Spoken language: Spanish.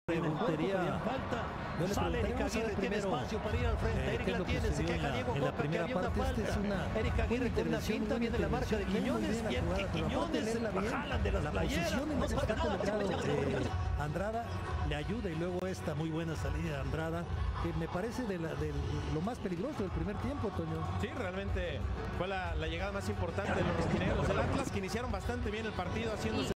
preguntaría falta. Sale Eric Aguirre, tiene espacio para ir al frente. Eric la tiene, se queja Diego Coca que había una falta. Eric Aguirre con una finta, viene la marca de Quiñones y el Quiñones la jalan de las playeras. Andrada le ayuda y luego esta muy buena salida de Andrada, que me parece de lo más peligroso del primer tiempo, Toño. Sí, realmente fue la llegada más importante de los rojinegros del Atlas, que iniciaron bastante bien el partido haciéndose